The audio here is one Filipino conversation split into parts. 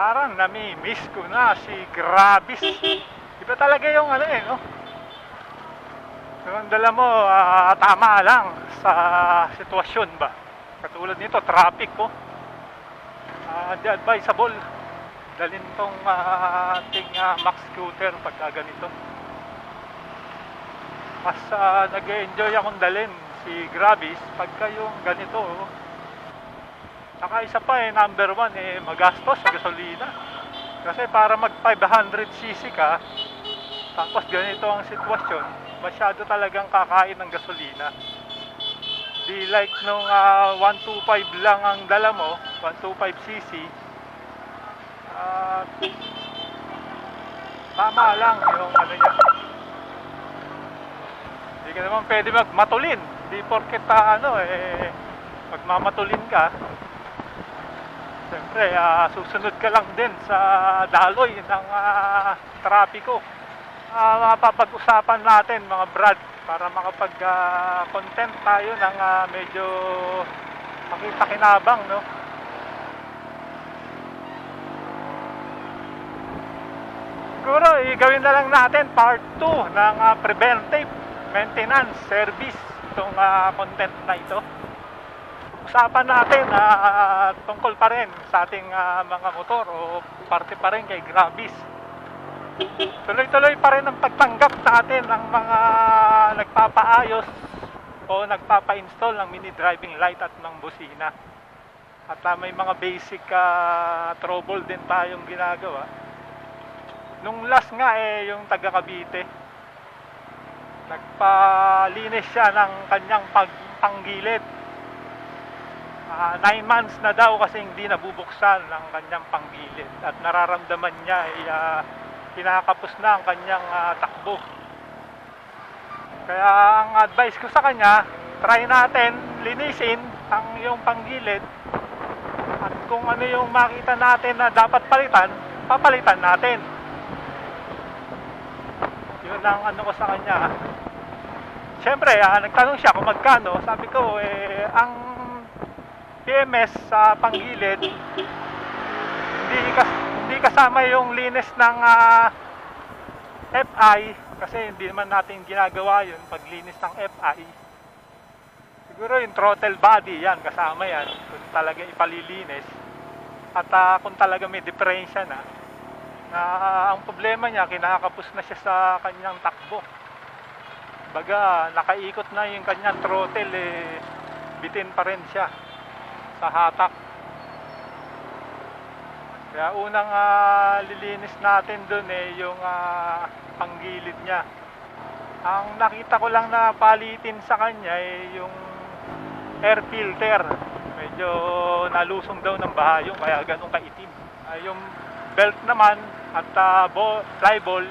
Parang nami-miss ko na si Grabis. Iba talaga yung ano eh, no? Yung dala mo, tama lang sa sitwasyon ba? Katulad nito, traffic ko. Di advisable. Dalhin tong ating Max Scooter pagka ganito. Mas nag-enjoy akong dalhin si Grabis pagka yung ganito. Saka isa pa number one magastos sa gasolina. Kasi para mag 500cc ka, tapos ganito ang sitwasyon, masyado talagang kakain ng gasolina. Di like nung 125 lang ang dala mo, 125cc, tama lang yung ano niya. Hindi ka naman pwede magmatulin. Di porket magmamatulin ka. Siyempre, susunod ka lang din sa daloy ng trapiko. Mapapag-usapan natin mga brad para makapag-content tayo ng medyo makita-kinabang, no? Siguro, gawin na lang natin part 2 ng preventive maintenance service itong content na ito. Usapan natin tungkol pa rin sa ating mga motor o parte pa rin kay Grabis. Tuloy-tuloy pa rin ang pagtanggap natin ng mga nagpapaayos o nagpapa-install ng mini driving light at ng busina. At may mga basic trouble din tayong ginagawa. Nung last nga yung taga Cavite, nagpalinis siya ng kanyang panggilid. 9 months na daw kasi hindi nabubuksan ng kanyang panggilid at nararamdaman niya kinakapos na ang kanyang takbo. Kaya ang advice ko sa kanya, try natin linisin ang iyong panggilid at kung ano yung makita natin na dapat palitan, papalitan natin. Yun ang ano ko sa kanya. Siyempre, nagtanong siya kung magkano. Sabi ko, ang PMS sa panggilid hindi kasama yung linis ng FI kasi hindi naman natin ginagawa yun paglinis ng FI. Siguro yung throttle body yan, kasama yan kung talaga ipalilinis at kung talaga may diferensya na ang problema niya kinakapos na siya sa kanyang takbo. Baga nakaikot na yung kanyang throttle bitin pa rin siya sa hatak. Kaya unang lilinis natin dun yung panggilid niya. Ang nakita ko lang na palitin sa kanya yung air filter. Medyo nalusong daw ng bahayo kaya ganun kaitim. Yung belt naman at fly ball,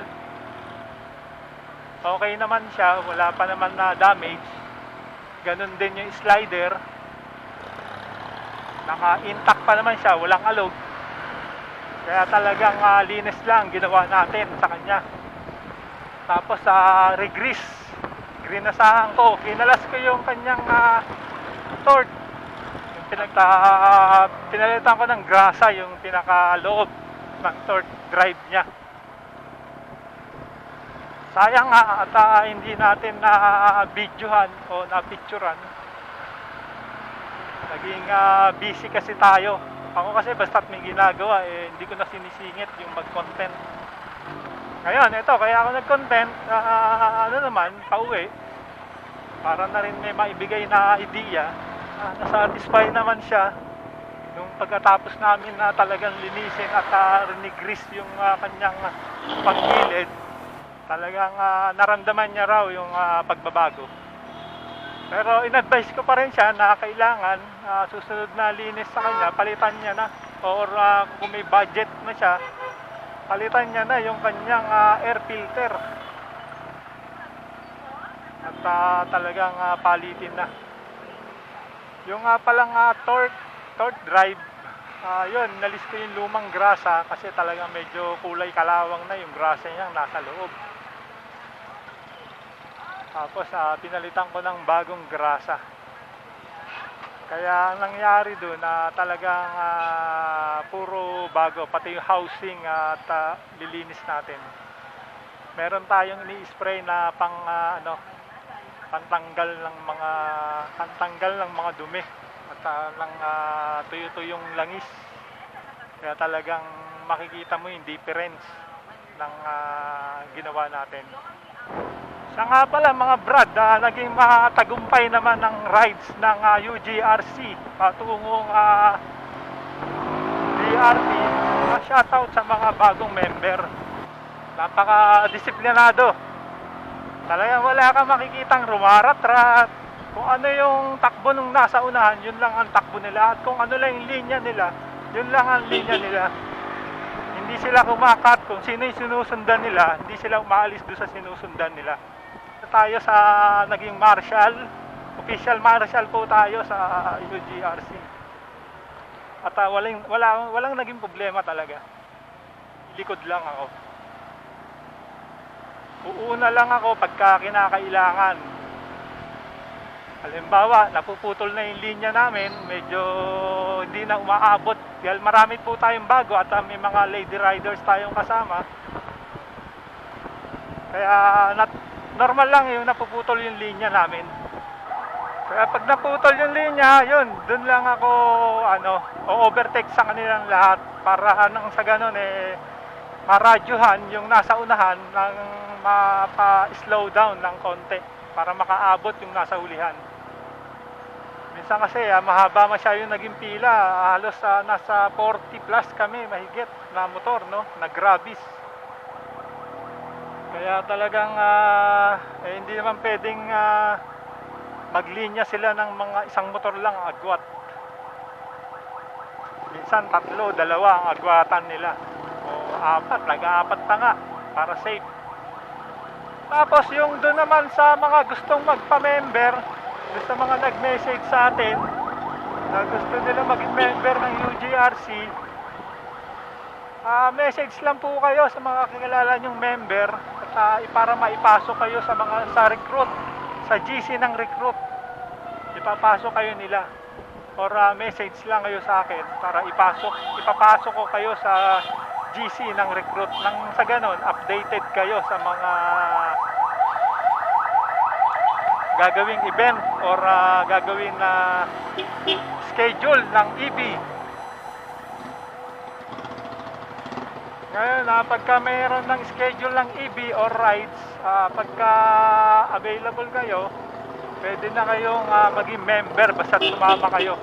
okay naman siya, wala pa naman na damage. Ganun din yung slider. Naka-intact pa naman siya, walang alog. Kaya talagang linis lang ginawa natin sa kanya. Tapos re-grease. Grinasahan ko, kinalas ko yung kanyang torque. Yung pinalitan ko ng grasa yung pinakaloob ng torque drive niya. Sayang nga at hindi natin na videohan o na picturean. Naging busy kasi tayo. Ako kasi basta't may ginagawa hindi ko na sinisingit yung mag-content. Ngayon, ito, kaya ako nag-content pauwi para na rin may maibigay na idea. Nasatisfy naman siya nung pagkatapos namin na talagang linisin at renigrease yung kanyang panggilid. Talagang naramdaman niya raw yung pagbabago. Pero in-advise ko pa rin siya na kailangan susunod na linis sa kanya, palitan niya na. Or kung may budget na siya, palitan niya na yung kanyang air filter. At talagang palitin na. Yung palang torque drive, yun, nalis ko yung lumang grasa kasi talagang medyo kulay kalawang na yung grasa niya nasa loob. Tapos pinalitan ko ng bagong grasa. Kaya ang nangyari doon na talagang puro bago, pati yung housing at lilinis natin. Meron tayong ini-spray na pantanggal ng mga dumi at ng tuyo-tuyong langis. Kaya talagang makikita mo yung difference ng ginawa natin. Siya nga pala mga brad, naging matagumpay naman ng rides ng UGRC patungong DRT. Shoutout sa mga bagong member. Napaka-disiplinado. Talagang wala kang makikitang rumarat-rat. Kung ano yung takbo nung nasa unahan, yun lang ang takbo nila. At kung ano lang yung linya nila, yun lang ang linya nila. Hindi sila kumakat kung sino yung sinusundan nila, hindi sila umaalis doon sa sinusundan nila. Tayo sa naging marshal, official marshal po tayo sa UGRC. At walang naging problema talaga. Likod lang ako. Uuna lang ako pagka kinakailangan. Halimbawa, napuputol na yung linya namin, medyo hindi na umaabot. Dahil marami po tayong bago at may mga lady riders tayong kasama. Kaya normal lang yung napuputol yung linya namin. Kaya pag naputol yung linya, yun, dun lang ako o-overtake sa kanilang lahat para nang sa ganun maradyohan yung nasa unahan ng mapa-slow down ng konti para makaabot yung nasa hulihan. Minsan kasi mahaba masyado yung naging pila, halos nasa 40 plus kami mahigit na motor, no, na grabis. Kaya talagang hindi naman pwedeng maglinya sila ng mga isang motor lang agwat. Minsan 3, 2 ang agwatan nila. O 4, nag-4 pa nga para safe. Tapos yung doon naman sa mga gustong magpa-member, doon sa mga nag-message sa atin na gusto nila maging member ng UGRC, message lang po kayo sa mga kakilala nyong member at para maipasok kayo sa recruit, sa GC ng recruit. Ipapasok kayo nila or message lang kayo sa akin para ipapasok ko kayo sa GC ng recruit. Nang sa ganon, updated kayo sa mga gagawing event or gagawing schedule ng EB. Ngayon, pagka mayroon ng schedule ng EB or rides, pagka available kayo, pwede na kayong maging member basta sumama kayo.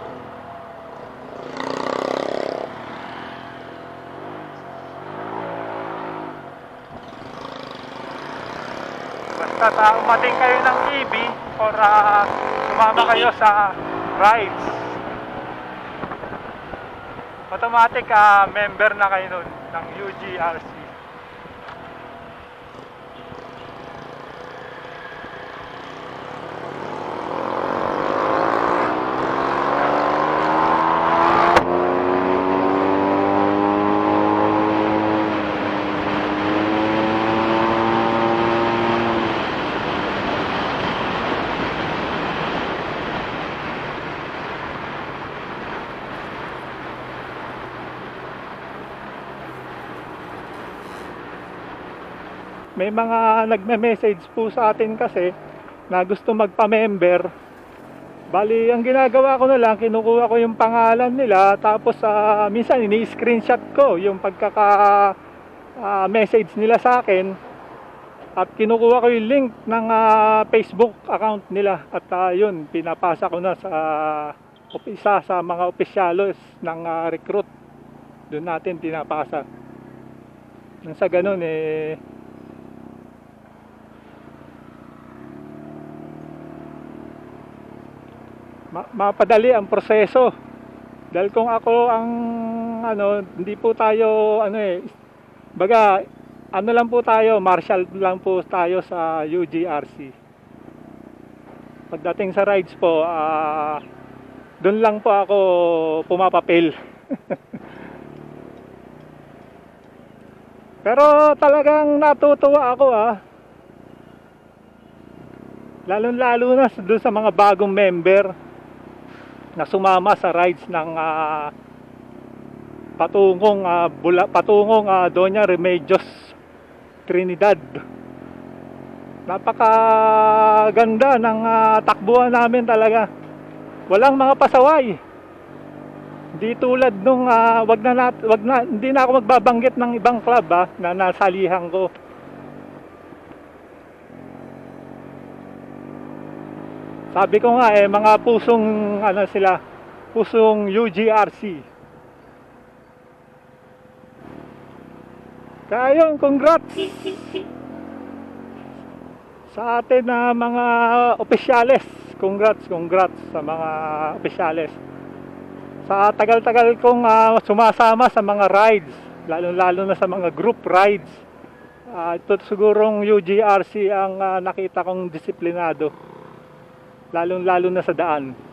Basta umating kayo ng EB or sumama kayo sa rides, automatic member na kayo nun ng UGRC. May mga nagme-message po sa atin kasi na gusto magpa-member. Bali, ang ginagawa ko na lang, kinukuha ko yung pangalan nila, tapos minsan ini-screenshot ko yung pagkaka-message nila sa akin at kinukuha ko yung link ng Facebook account nila at yun, pinapasa ko na sa mga opisyalos ng recruit. Doon natin pinapasa. Nang sa ganun mapadali ang proseso. Dahil kung ako ang hindi po tayo baga lang po tayo, marshal lang po tayo sa UGRC. Pagdating sa rides po, doon lang po ako pumapapil. Pero talagang natutuwa ako Lalo na doon sa mga bagong member. na sumama sa rides ng patungong Doña Remedios Trinidad. Napakaganda ng takbuhan namin talaga. Walang mga pasaway. Di tulad nung hindi na ako magbabanggit ng ibang club na nasalihan ko. Sabi ko nga mga pusong pusong UGRC. Kaya yun, congrats sa atin na mga opisyales. Congrats sa mga opisyales. Sa tagal-tagal kong sumasama sa mga rides, lalo na sa mga group rides, ito sigurong UGRC ang nakita kong disiplinado, lalo na sa daan.